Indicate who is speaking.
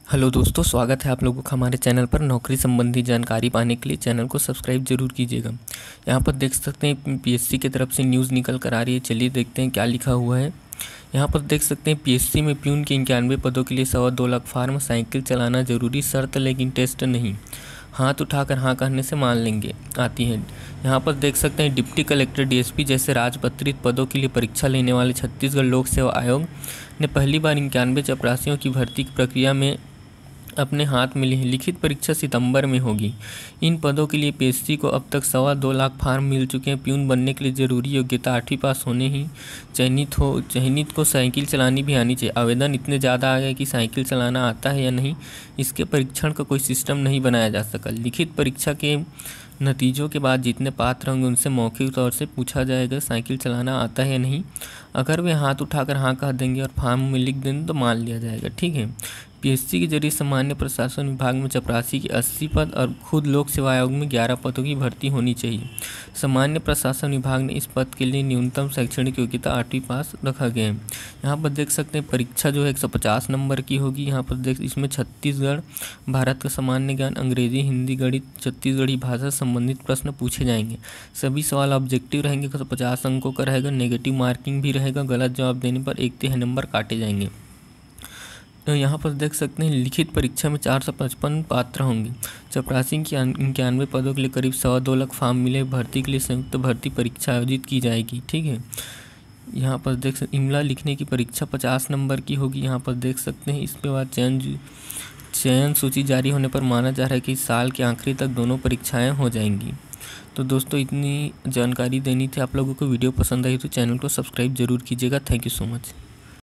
Speaker 1: Hello दोस्तों, स्वागत है आप लोगों का हमारे चैनल पर। नौकरी संबंधी जानकारी पाने के लिए चैनल को सब्सक्राइब जरूर कीजिएगा। यहाँ पर देख सकते हैं पीएससी की तरफ से न्यूज़ निकल कर आ रही है। चलिए देखते हैं क्या लिखा हुआ है। यहाँ पर देख सकते हैं पीएससी में प्यून के 91 पदों के लिए 2.25 लाख फार्म। साइकिल चलाना जरूरी शर्त लेकिन टेस्ट नहीं। हाथ उठाकर हाँ कहने से मान लेंगे आती है। यहाँ पर देख सकते हैं डिप्टी कलेक्टर डीएसपी जैसे राजपत्रित पदों के लिए परीक्षा लेने वाले छत्तीसगढ़ लोक सेवा आयोग ने पहली बार 91 चपरासियों की भर्ती की प्रक्रिया में अपने हाथ में ली है। लिखित परीक्षा सितंबर में होगी। इन पदों के लिए पीएससी को अब तक 2.25 लाख फार्म मिल चुके हैं। प्यून बनने के लिए ज़रूरी योग्यता 8वीं पास होने ही चयनित को साइकिल चलानी भी आनी चाहिए। आवेदन इतने ज़्यादा आ गए कि साइकिल चलाना आता है या नहीं, इसके परीक्षण का कोई सिस्टम नहीं बनाया जा सका। लिखित परीक्षा के नतीजों के बाद जितने पात्र होंगे उनसे मौखिक तौर से पूछा जाएगा साइकिल चलाना आता है या नहीं। अगर वे हाथ उठाकर हाँ कह देंगे और फॉर्म में लिख देंगे तो मान लिया जाएगा। ठीक है। पीएससी के जरिए सामान्य प्रशासन विभाग में चपरासी के 80 पद और खुद लोक सेवा आयोग में 11 पदों की भर्ती होनी चाहिए। सामान्य प्रशासन विभाग ने इस पद के लिए न्यूनतम शैक्षणिक योग्यता 8वीं पास रखा गया है। यहाँ पर देख सकते हैं परीक्षा जो है 150 नंबर की होगी। यहाँ पर इसमें छत्तीसगढ़, भारत का सामान्य ज्ञान, अंग्रेजी, हिंदी, गणित, छत्तीसगढ़ी भाषा संबंधित प्रश्न पूछे जाएंगे। सभी सवाल ऑब्जेक्टिव रहेंगे। 150 अंकों का रहेगा। नेगेटिव मार्किंग भी रहेगा। गलत जवाब देने पर 1/3 नंबर काटे जाएंगे। तो यहाँ पर देख सकते हैं लिखित परीक्षा में 455 पात्र होंगे। चपरासी की 91 पदों के लिए करीब 2.25 लाख फॉर्म मिले। भर्ती के लिए संयुक्त भर्ती परीक्षा आयोजित की जाएगी। ठीक है। यहाँ पर देख सकते इमला लिखने की परीक्षा 50 नंबर की होगी। यहाँ पर देख सकते हैं इसके बाद चयन सूची जारी होने पर माना जा रहा है कि साल के आखिरी तक दोनों परीक्षाएँ हो जाएंगी। तो दोस्तों इतनी जानकारी देनी थी आप लोगों को। वीडियो पसंद आई तो चैनल को सब्सक्राइब जरूर कीजिएगा। Thank you so much.